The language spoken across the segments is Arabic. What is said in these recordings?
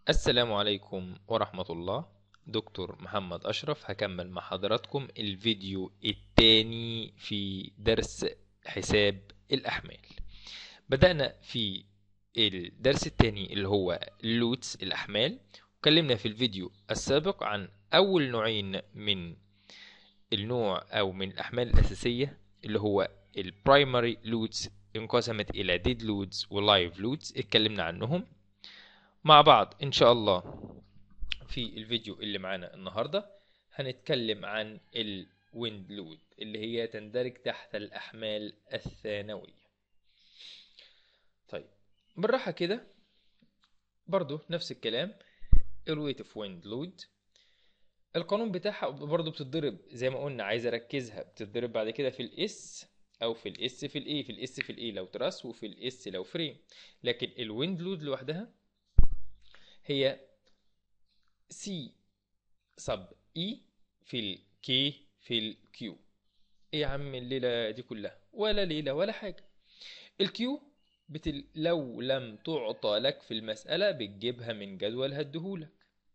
السلام عليكم ورحمة الله. دكتور محمد أشرف هكمل مع حضراتكم الفيديو التاني في درس حساب الأحمال. بدأنا في الدرس التاني اللي هو لودز الأحمال، وكلمنا في الفيديو السابق عن أول نوعين من النوع أو من الأحمال الأساسية اللي هو البرايمري لودز، انقسمت إلى ديد لودز ولايف لودز، اتكلمنا عنهم مع بعض إن شاء الله. في الفيديو اللي معانا النهاردة هنتكلم عن الويند لود اللي هي تندرج تحت الأحمال الثانوية. طيب بالراحة كده، برضو نفس الكلام. الويت اوف ويند لود القانون بتاعها برضو بتتضرب زي ما قلنا، عايز اركزها، بتتضرب بعد كده في الاس او في الاس في الاي، في الاس في الاي لو تراس وفي الاس لو فريم. لكن الويند لود لوحدها هي سي سب اي في الكي في الكيو. ايه يا عم الليلة دي كلها؟ ولا ليلة ولا حاجة. الكيو لو لم تعطى لك في المسألة بتجيبها من جدول هديهولك،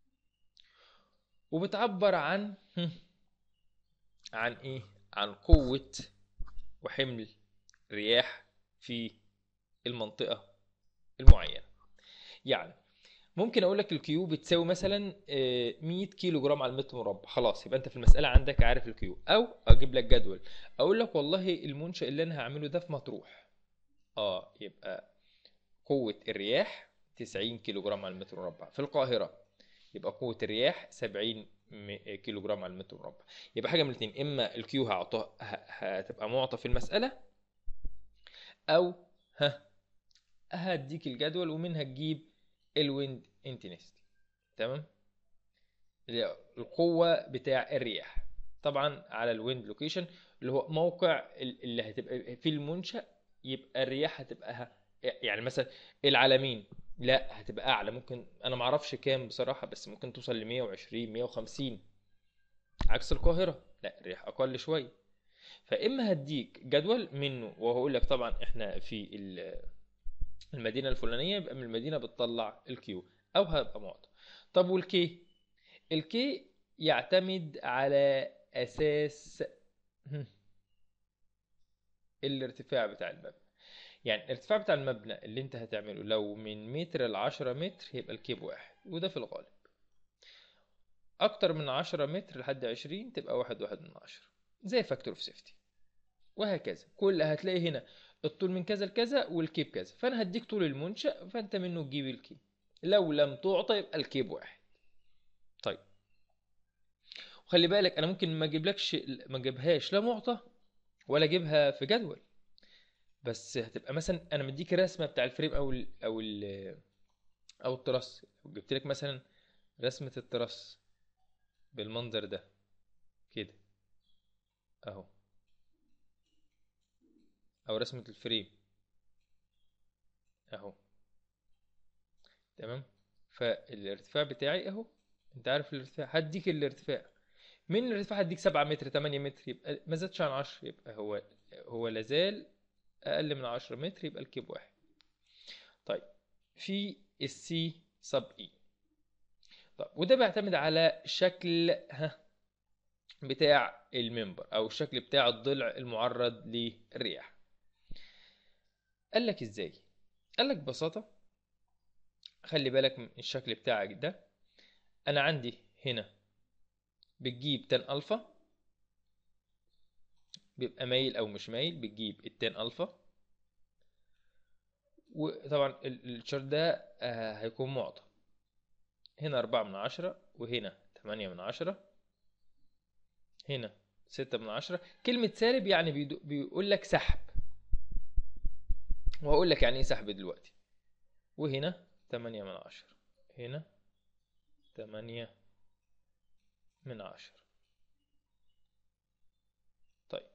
وبتعبر عن عن ايه؟ عن قوة وحمل رياح في المنطقة المعينة. يعني ممكن اقول لك الكيو بتساوي مثلا 100 كيلو جرام على المتر مربع، خلاص يبقى انت في المساله عندك عارف الكيو. او اجيب لك جدول اقول لك والله المنشأ اللي انا هعمله ده في مطروح، يبقى قوه الرياح 90 كيلو جرام على المتر مربع. في القاهره يبقى قوه الرياح 70 كيلو جرام على المتر مربع. يبقى حاجه من الاثنين، اما الكيو هتبقى معطى في المساله، او ها هديك الجدول ومنها تجيب الويند انتنستي. تمام؟ القوة بتاع الرياح طبعا على الويند لوكيشن اللي هو موقع اللي هتبقى في المنشأ. يبقى الرياح هتبقى يعني مثلا العلمين لا هتبقى اعلى، ممكن انا معرفش كام بصراحة، بس ممكن توصل ل 120 150. عكس القاهرة لا، الرياح اقل شوية. فاما هديك جدول منه وهقول لك طبعا احنا في المدينة الفلانية، يبقى من المدينة بتطلع الكيو، او هبقى معطى. طب والكي؟ الكي يعتمد على أساس الارتفاع بتاع المبنى. يعني الارتفاع بتاع المبنى اللي انت هتعمله لو من متر ل10 متر يبقى الكي بواحد، وده في الغالب. أكتر من 10 متر لحد 20 تبقى واحد من 10، زي فاكتور اوف سيفتي. وهكذا كل هتلاقي هنا الطول من كذا لكذا والكي بكذا، فأنا هديك طول المنشأ فأنت منه تجيب الكي. لو لم تعطى يبقى الكي بواحد. طيب وخلي بالك انا ممكن ما اجيبهاش لا معطى ولا اجيبها في جدول، بس هتبقى مثلا انا مديك رسمه بتاع الفريم او التراس. لو جبت لك مثلا رسمه التراس بالمنظر ده كده اهو، او رسمه الفريم اهو، تمام؟ فالارتفاع بتاعي اهو، انت عارف الارتفاع، هديك الارتفاع من الارتفاع هديك 7 متر 8 متر، يبقى ما زادش عن 10، يبقى هو لازال اقل من 10 متر، يبقى الكيب واحد. طيب في السي سب اي. طب وده بيعتمد على شكل بتاع الممبر او الشكل بتاع الضلع المعرض للرياح. قال لك ازاي؟ قال لك ببساطه، خلي بالك من الشكل بتاعك ده. انا عندي هنا بتجيب تان الفا، بيبقى مايل او مش مايل، بتجيب التان الفا. وطبعا الشارت ده هيكون معطى هنا 4/10 وهنا 8/10، هنا 6/10. كلمة سالب يعني بيقول لك سحب، وهقول لك يعني ايه سحب دلوقتي. وهنا 8/10، هنا 8/10. طيب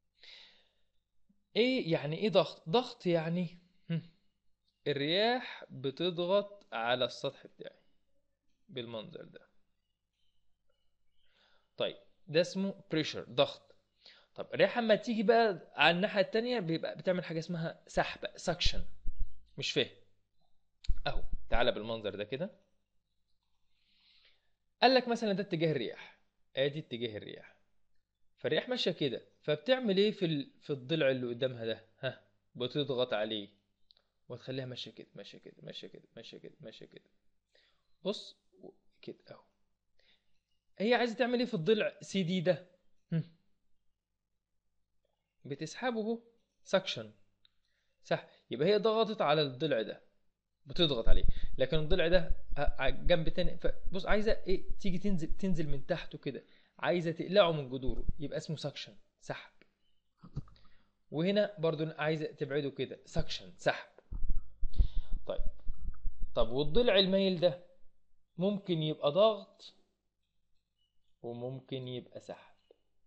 ايه يعني ايه ضغط؟ ضغط يعني الرياح بتضغط على السطح بتاعي بالمنظر ده. طيب ده اسمه بريشر، ضغط. طب الرياح اما تيجي بقى على الناحية التانية بيبقى بتعمل حاجة اسمها سحب، سكشن. مش فاهم؟ اهو تعالى بالمنظر ده كده، قال لك مثلا ده اتجاه الرياح، ادي اتجاه الرياح، فالرياح ماشيه كده، فبتعمل ايه في الضلع اللي قدامها ده؟ بتضغط عليه وتخليها ماشيه كده ماشيه كده ماشيه كده ماشيه كده ماشيه كده. بص كده اهو. هي عايزه تعمل ايه في الضلع سي دي ده؟ بتسحبه اهو، سكشن، صح؟ يبقى هي ضغطت على الضلع ده، بتضغط عليه، لكن الضلع ده على جنب تاني. فبص عايزه ايه؟ تيجي تنزل من تحته كده، عايزه تقلعه من جذوره، يبقى اسمه سكشن، سحب. وهنا برضو عايزه تبعده كده، سكشن، سحب. طيب، طب والضلع المايل ده ممكن يبقى ضغط وممكن يبقى سحب.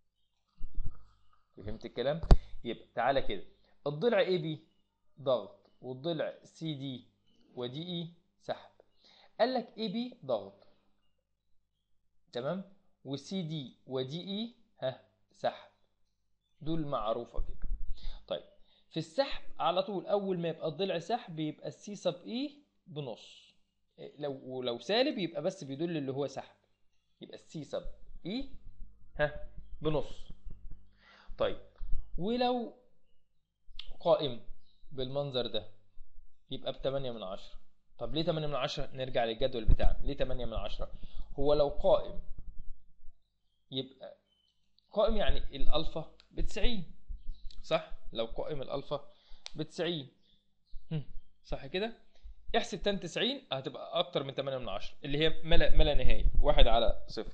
فهمت الكلام؟ يبقى تعالى كده، الضلع اي بي ضغط، والضلع سي دي ودي اي سحب. قال لك اي بي ضغط، تمام، وسي دي ودي اي سحب، دول معروفه كده. طيب، في السحب على طول اول ما يبقى الضلع سحب يبقى السي سب اي بنص. لو سالب يبقى بس بيدل اللي هو سحب، يبقى السي سب اي بنص. طيب، ولو قائم بالمنظر ده يبقى بتمانية من عشرة. طب ليه 8 من 10؟ نرجع للجدول بتاعنا. ليه 8 من 10؟ هو لو قائم يبقى قائم يعني الألفا ب90، صح؟ لو قائم الألفا ب90، صح كده؟ احسب تان 90 هتبقى أكتر من 8 من 10 اللي هي ملا نهاية 1/0.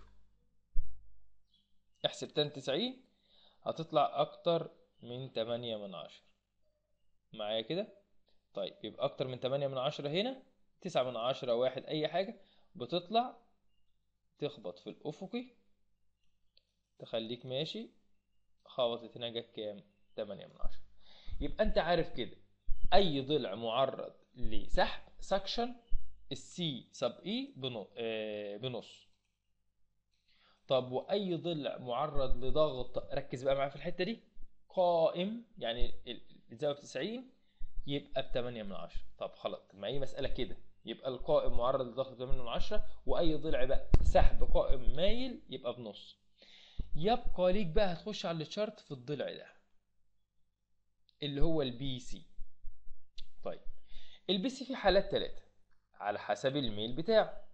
احسب تان 90 هتطلع أكتر من 8 من 10 معايا كده؟ طيب، يبقى أكتر من 8 من 10 هنا 9 من 10 1 أي حاجة بتطلع تخبط في الأفقي تخليك ماشي، خبطت هنا جت كام؟ 8 من 10. يبقى أنت عارف كده أي ضلع معرض لسحب سكشن السي سب إي بنص. طب وأي ضلع معرض لضغط، ركز بقى معايا في الحتة دي، قائم يعني الزاوية ب90 يبقى ب8 من 10. طب خلاص، ما هي مسألة كده، يبقى القائم معرض لضغط 8 من 10، وأي ضلع بقى سحب قائم مايل يبقى بنص. يبقى ليك بقى هتخش على الشارت في الضلع ده اللي هو البي سي. طيب، البي سي في حالات 3 على حسب الميل بتاعه.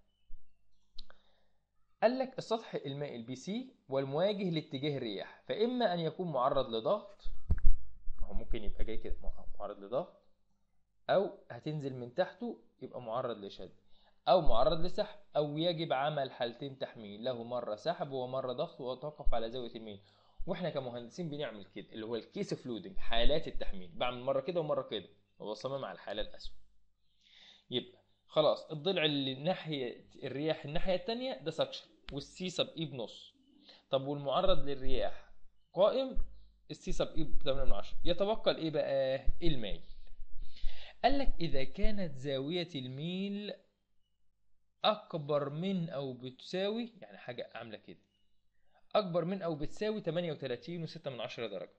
قال لك السطح المائل بي سي والمواجه لاتجاه الرياح، فإما أن يكون معرض لضغط، هو ممكن يبقى جاي كده معرض لضغط، أو هتنزل من تحته يبقى معرض لشد، أو معرض لسحب، أو يجب عمل حالتين تحميل، له مرة سحب ومرة ضغط وتوقف على زاوية الميل. واحنا كمهندسين بنعمل كده، اللي هو الكيس فلودنج، حالات التحميل، بعمل مرة كده ومرة كده وبصمم على الحالة الأسوأ. يبقى خلاص الضلع اللي ناحية الرياح الناحية التانية ده سكشن والسي سب اي بنص. طب والمعرض للرياح قائم، السي سب اي ب 8 من 10. يتبقى الايه بقى؟ الميل. قال لك اذا كانت زاوية الميل اكبر من او بتساوي، يعني حاجة عاملة كده، اكبر من او بتساوي 38.6 درجة.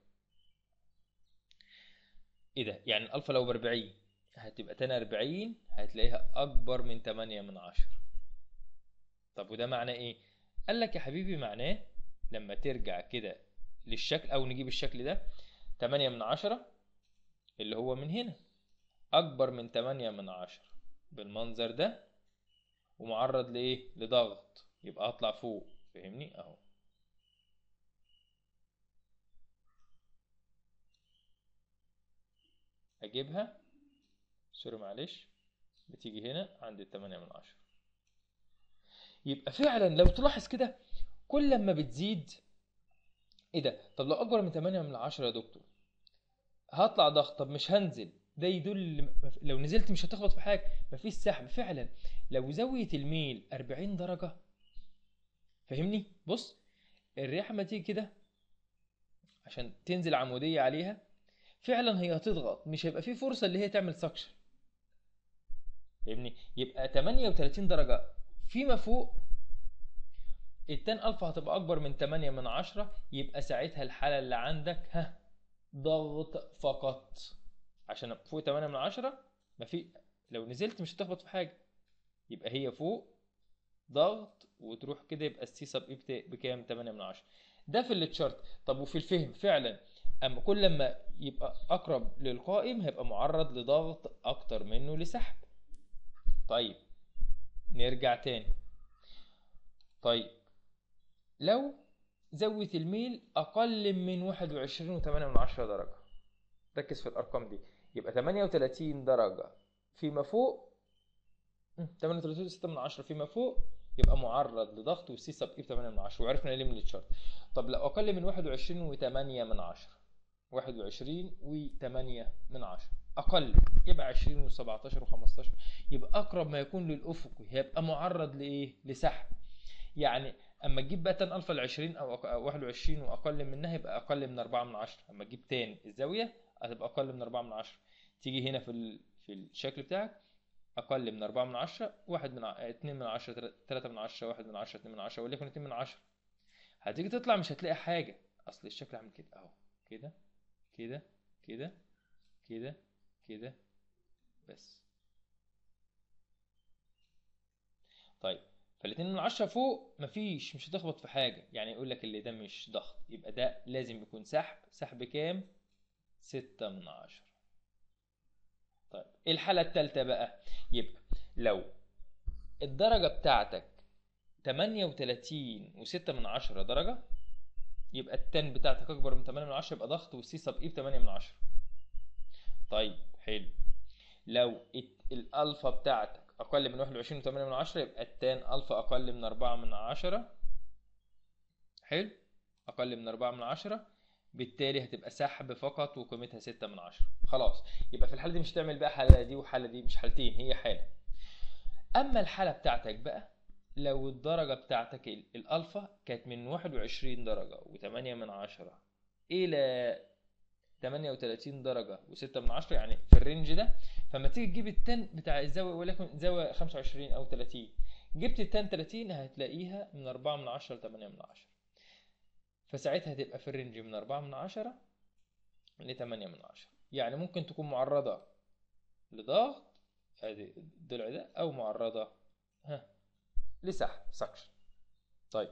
ايه ده؟ يعني الالفا لو ب40 هتبقى تاني 40 هتلاقيها اكبر من 8 من 10. طب وده معناه ايه؟ قال لك يا حبيبي معناه لما ترجع كده للشكل، او نجيب الشكل ده، 8 من 10 اللي هو من هنا اكبر من 8 من 10 بالمنظر ده، ومعرض لايه؟ لضغط، يبقى اطلع فوق. فهمني؟ اهو اجيبها، سوري معلش، بتيجي هنا عند 8 من 10. يبقى فعلا لو تلاحظ كده كل ما بتزيد، ايه ده؟ طب لو اكبر من 8 من 10 يا دكتور هطلع ضغط، طب مش هنزل، ده يدل لو نزلت مش هتخبط في حاجه، مفيش سحب فعلا. لو زاويه الميل 40 درجه، فهمني؟ بص، الرياح لما تيجي كده عشان تنزل عموديه عليها فعلا هي هتضغط، مش هيبقى في فرصه اللي هي تعمل سكشن. فاهمني؟ يبقى 38 درجه فيما فوق التان الفا هتبقى اكبر من 8 من 10، يبقى ساعتها الحاله اللي عندك ضغط فقط. عشان فوق 8 من 10 ما في، لو نزلت مش هتخبط في حاجه، يبقى هي فوق ضغط وتروح كده، يبقى السي سب اي بكام؟ 8 من 10. ده في التشارت. طب وفي الفهم فعلا، اما كل ما يبقى اقرب للقائم هيبقى معرض لضغط اكتر منه لسحب. طيب نرجع تاني. طيب لو زاوية الميل اقل من 21.8 درجة، ركز في الارقام دي، يبقى 38 درجة فيما فوق، 38.6 فيما فوق يبقى معرض لضغط والسي سب اي ب 8 من 10، وعرفنا ليه من التشارت. طب لو اقل من 21.8، 21.8 اقل، يبقى 20 و17 و15، يبقى اقرب ما يكون للافقي هيبقى معرض لايه؟ لسحب. يعني اما تجيب بقى تان الفا ل 20 او 21 واقل منها يبقى اقل من 4 من 10. اما تجيب تان الزاويه هتبقى اقل من 4 من 10. تيجي هنا في الشكل بتاعك اقل من 4 من 10، 1 من 2 من 10، 3 من 10، 1 من 10، 2 من 10، وليكن 2 من 10. هتيجي تطلع مش هتلاقي حاجه، اصل الشكل عامل كده اهو، كده كده كده كده كده بس. طيب فالاتنين من 10 فوق مفيش، مش هتخبط في حاجه، يعني يقول لك اللي ده مش ضغط، يبقى ده لازم يكون سحب. سحب كام؟ 6 من 10. طيب الحاله الثالثه بقى، يبقى لو الدرجه بتاعتك 38.6 درجة، يبقى التان بتاعتك أكبر من 8 من 10، يبقى ضغط والسي سب إي ب 8 من 10. طيب حلو. لو الألفا بتاعتك أقل من 21.8 من 10، يبقى التان ألفا أقل من 4 من 10. حلو، أقل من 4 من 10، بالتالي هتبقى سحب فقط وقيمتها 6 من 10. خلاص، يبقى في الحالة دي مش تعمل بقى حالة دي وحالة دي، مش حالتين، هي حالة. أما الحالة بتاعتك بقى، لو الدرجة بتاعتك الألفا كانت من 21 درجة و8 من 10 إلى 38 درجة و6 من 10، يعني في الرينج ده، فما تيجي تجيب التان بتاع الزاوية، ولكن زاوية 25 أو 30، جبت التان 30 هتلاقيها من 4 من 10 ل 8 من 10، فساعتها هتبقى في الرينج من 4 من 10 ل 8 من 10. يعني ممكن تكون معرضة لضغط، ادي الضلع ده، أو معرضة لسحب سكشن. طيب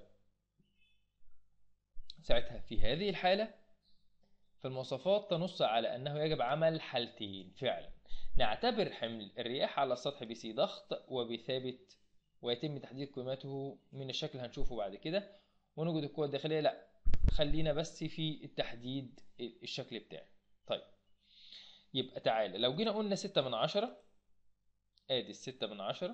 ساعتها في هذه الحالة فالمواصفات تنص على أنه يجب عمل حالتين فعلا. نعتبر حمل الرياح على السطح بسي ضغط وبثابت، ويتم تحديد قيمته من الشكل هنشوفه بعد كده، ونوجد القوة الداخلية. لا، خلينا بس في التحديد الشكل بتاعي. طيب يبقى تعالى لو جينا قلنا 6 من 10، ادي 6 من 10،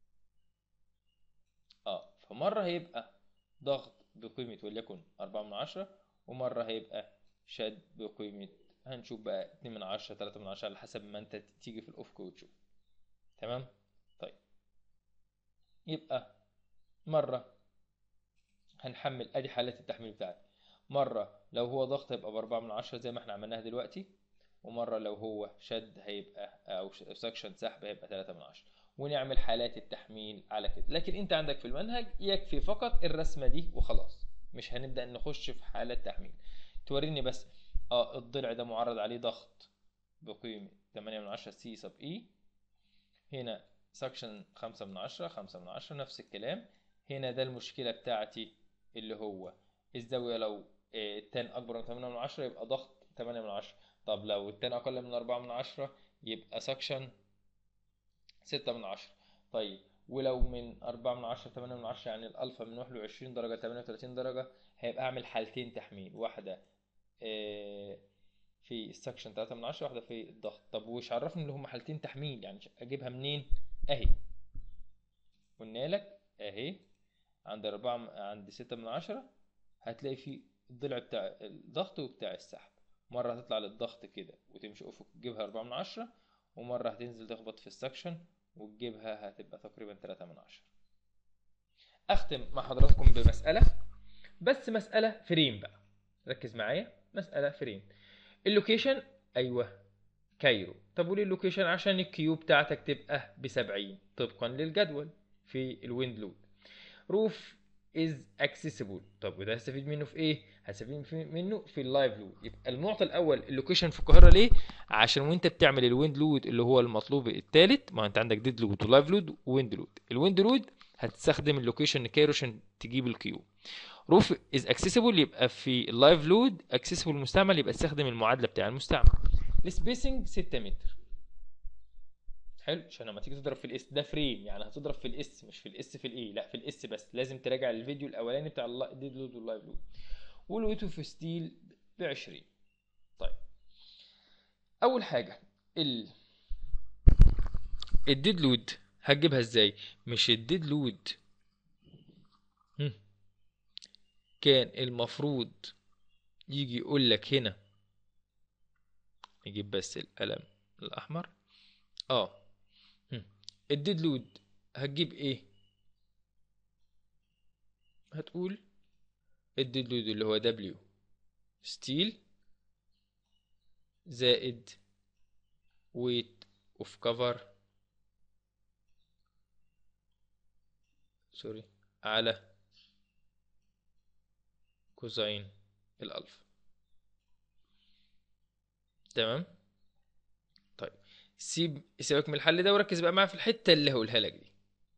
فمرة هيبقى ضغط بقيمة وليكن 4 من 10، ومرة هيبقى شد بقيمة، هنشوف بقى 2 من 10، 3 من 10، على حسب ما انت تيجي في الافق وتشوف. تمام. طيب يبقى مرة هنحمل، ادي حالة التحميل بتاعتي، مرة لو هو ضغط هيبقى ب4 من 10 زي ما احنا عملناها دلوقتي، ومرة لو هو شد هيبقى، او سكشن سحب، هيبقى 3 من 10، ونعمل حالات التحميل على كده. لكن انت عندك في المنهج يكفي فقط الرسمة دي وخلاص، مش هنبدأ نخش في حالات تحميل. توريني بس الضلع ده معرض عليه ضغط بقيمة 8 من 10 سي سب اي، هنا سكشن 5 من 10، 5 من 10 نفس الكلام. هنا ده المشكلة بتاعتي اللي هو الزاوية، لو التان أكبر من 8 من 10 يبقى ضغط 8 من 10. طب لو التان أقل من 4 من 10 يبقى سكشن 6 من 10. طيب ولو من 4 من 10 8 من 10، يعني الألفا من 21 درجة 38 درجة، هيبقى أعمل حالتين تحميل، واحدة في السكشن 3 من 10، واحدة في الضغط. طب وش عرفني اللي هم حالتين تحميل؟ يعني أجيبها منين؟ أهي قلنا لك أهي، عند 4 عند 6 من 10 هتلاقي في الضلع بتاع الضغط وبتاع السحب، مرة هتطلع للضغط كده وتمشي أفق تجيبها 4 من 10، ومرة هتنزل تخبط في السكشن وتجيبها هتبقى تقريبا 3 من 10. أختم مع حضراتكم بمسألة، بس مسألة فريم بقى، ركز معايا، مسألة فريم. اللوكيشن أيوه كايرو. طب وليه اللوكيشن؟ عشان الكيو بتاعتك تبقى ب70 طبقا للجدول في الويند لود. روف از اكسسبل. طب وده هستفيد منه في ايه؟ هستفيد منه في اللايف لود. يبقى المعطى الاول اللوكيشن في القاهره، ليه؟ عشان وانت بتعمل الويند لود اللي هو المطلوب الثالث، ما انت عندك ديد لود ولايف لود وويند لود. الويند لود هتستخدم اللوكيشن كايرو عشان تجيب الكيو. روف از اكسسبل يبقى في اللايف لود اكسسبل المستعمل، يبقى استخدم المعادله بتاع المستعمل. السبيسنج 6 متر. حلو، عشان لما تيجي تضرب في الاس ده فريم، يعني هتضرب في الاس مش في الاس في الاي، لا في الاس بس. لازم تراجع الفيديو الاولاني بتاع الديد لود واللايف لود. والويت اوف ستيل ب 20. طيب اول حاجه الديد لود هتجيبها ازاي؟ مش الديد لود كان المفروض يجي يقول لك هنا، نجيب بس القلم الاحمر. الديد لود هتجيب ايه؟ هتقول الديد لود اللي هو دبليو ستيل زائد ويت اوف كفر على كوزين الالفا. تمام. طيب سيبك من الحل ده وركز بقى معايا في الحته اللي هقولها لك دي.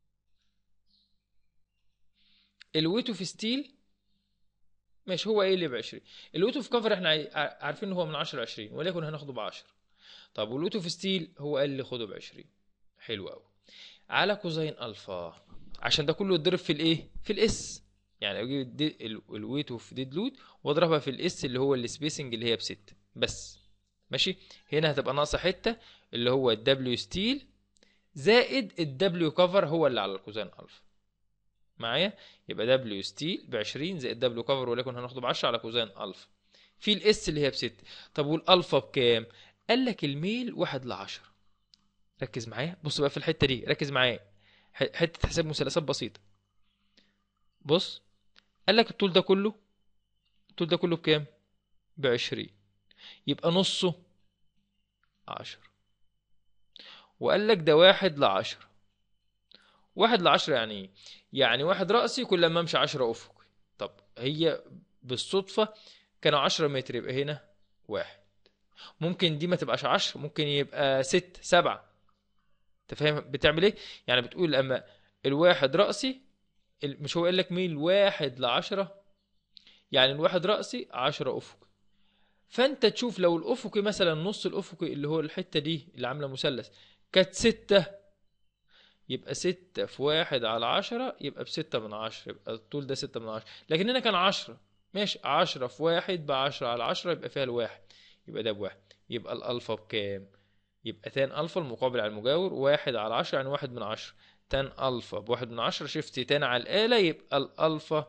الويت اوف ستيل ماشي، هو ايه اللي ب 20؟ الويت اوف كفر احنا عارفين ان هو من 10 ل 20، وليكن هناخده ب 10. طب والويت اوف ستيل هو قال لي خده ب 20. حلو قوي. على كوزين الفا، عشان ده كله يتضرب في الايه؟ في الاس. يعني اجيب الويت اوف ديد لود واضربها في الاس اللي هو السبيسنج اللي هي ب6 بس. ماشي. هنا هتبقى ناقصه حته اللي هو الدبليو ستيل زائد الدبليو كفر هو اللي على الكوزين الفا. معايا؟ يبقى دبليو ستيل ب 20 زائد دبليو كفر وليكن هناخده ب 10 على كوزين الفا في الاس اللي هي ب6. طب والالفا بكام؟ قال لك الميل 1 ل 10. ركز معايا، بص بقى في الحته دي، ركز معايا، حته حساب مثلثات بسيطه. بص، قال لك الطول ده كله بكام؟ ب20. يبقى نصه 10. وقال لك ده 1 ل 10. 1 ل 10 يعني ايه؟ يعني 1 رأسي كل ما امشي 10 افقي. طب هي بالصدفه كانوا 10 متر، يبقى هنا 1. ممكن دي ما تبقاش 10، ممكن يبقى 6 7. انت فاهم بتعمل ايه؟ يعني بتقول اما الواحد رأسي، مش هو قال لك ميل 1 ل 10؟ يعني الواحد رأسي 10 افقي. فانت تشوف لو الافقي مثلا نص الافقي اللي هو الحته دي اللي عامله مثلث كانت 6، يبقى 6 في 1 على 10 يبقى ب6/10، يبقى الطول ده 6/10. لكن هنا كان 10، ماشي، 10 في 1 ب10 على 10 يبقى فيها الواحد، يبقى ده بواحد. يبقى الالفا بكام؟ يبقى تان الفا المقابل على المجاور 1 على 10 يعني 1/10. تان الفا ب1/10، شفت تان على الآلة، يبقى الالفا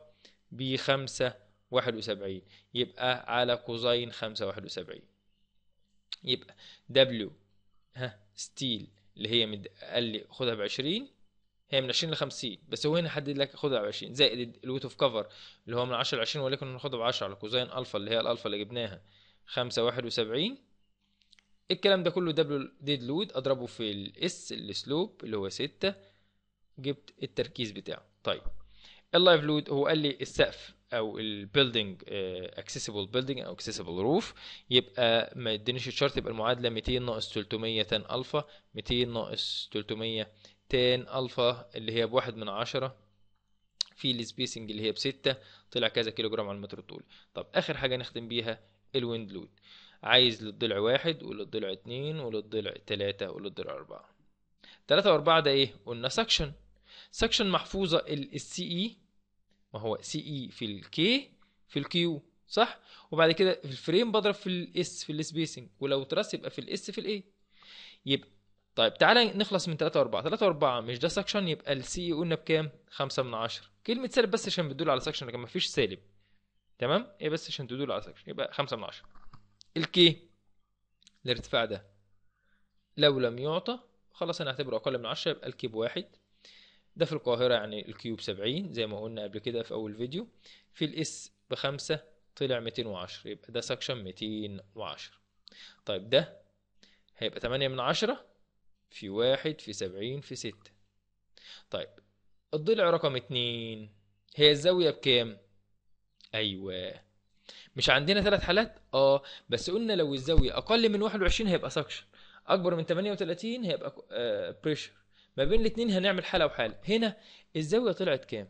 ب5/71، يبقى على كوزين 5/71. يبقى دبليو ستيل اللي هي قال لي خدها ب20، هي من 20 ل 50، بس هو هنا حدد لك خدها ب 20 زائد الويت اوف كفر اللي هو من 10 ل 20، ولكن هناخدها ب 10 على كوزين الفا اللي هي الالفا اللي جبناها 5/71. الكلام ده كله دبليو ديد لود اضربه في الاس السلوب اللي هو 6، جبت التركيز بتاعه. طيب اللايف لود هو قال لي السقف او البيلدينج اكسسبل بيلدينج او اكسسبل روف، يبقى ما ادانيش الشرط، يبقى المعادله 200 ناقص 300 تان الفا، 200 ناقص 300 تان الفا اللي هي ب1/10 في السبيسنج اللي هي ب6، طلع كذا كيلو جرام على المتر الطولي. طب اخر حاجه نختم بيها الويند لود، عايز للضلع 1 وللضلع 2 وللضلع 3 وللضلع 4. 3 و4 ده ايه؟ قلنا سكشن. سكشن محفوظه السي اي، ما هو سي اي في الكي في الكيو صح، وبعد كده في الفريم بضرب في الاس في السبيسنج، ولو تراس يبقى في الاس في الاي. يبقى طيب تعالى نخلص من 3 و4. 3 و4 مش ده سكشن، يبقى السي اي قلنا بكام؟ 5/10. كلمه سالب بس عشان بتدل على سكشن، لكن ما فيش سالب. تمام، ايه بس عشان تدل على سكشن، يبقى 5/10. الكي الارتفاع ده لو لم يعطى خلاص هنعتبره اقل من 10، يبقى الكي ب1. ده في القاهرة يعني الكيوب 70 زي ما قلنا قبل كده في أول فيديو. في الإس ب5 طلع 210، يبقى ده سكشن 210. طيب ده هيبقى 8/10 في 1 في 70 في 6. طيب الضلع رقم 2 هي الزاوية بكام؟ أيوة، مش عندنا 3 حالات؟ بس قلنا لو الزاوية أقل من 21 هيبقى سكشن، أكبر من 38 هيبقى بريشر، ما بين الاتنين هنعمل حالة وحالة. هنا الزاوية طلعت كام؟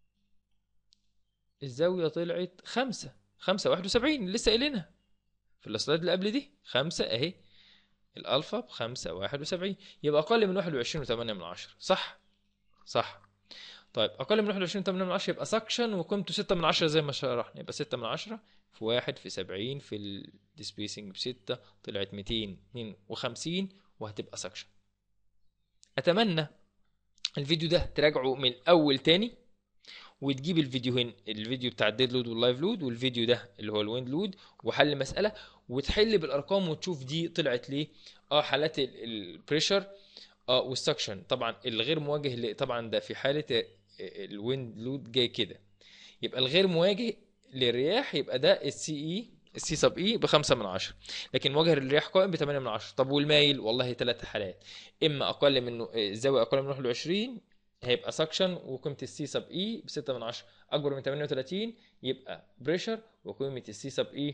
الزاوية طلعت 5.71 لسه قايلينها في السلايد اللي قبل دي. 5 اهي، الألفا ب5.71، يبقى أقل من 21.8. صح؟ صح. طيب أقل من 21.8 يبقى سكشن وقيمته 6 زي ما شرحنا، يبقى 6 في 1 في 70 في الديسبيسنج ب6 طلعت 252 وهتبقى سكشن. أتمنى الفيديو ده تراجعه من الأول تاني، وتجيب الفيديوهين، الفيديو بتاع الديد لود واللايف لود، والفيديو ده اللي هو الويند لود، وحل مسألة وتحل بالأرقام وتشوف دي طلعت ليه. حالات البريشر والسكشن طبعا الغير مواجه طبعا ده في حالة الويند لود جاي كده، يبقى الغير مواجه للرياح يبقى ده السي سب اي ب5، لكن مواجه للرياح قائم ب8. طب والمايل؟ والله 3 حالات، اما اقل منه الزاويه اقل من 21 هيبقى سكشن وقيمه السي سب اي ب6، اكبر من 38 يبقى بريشر وقيمه السي سب اي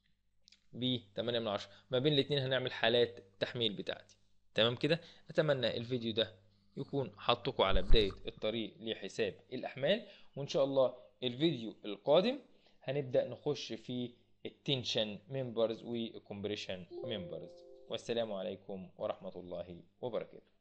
ب8. ما بين الاثنين هنعمل حالات التحميل بتاعتي. تمام كده. اتمنى الفيديو ده يكون حطكم على بدايه الطريق لحساب الاحمال، وان شاء الله الفيديو القادم هنبدأ نخش في التنشن ممبرز والكمبريشن ممبرز. والسلام عليكم ورحمة الله وبركاته.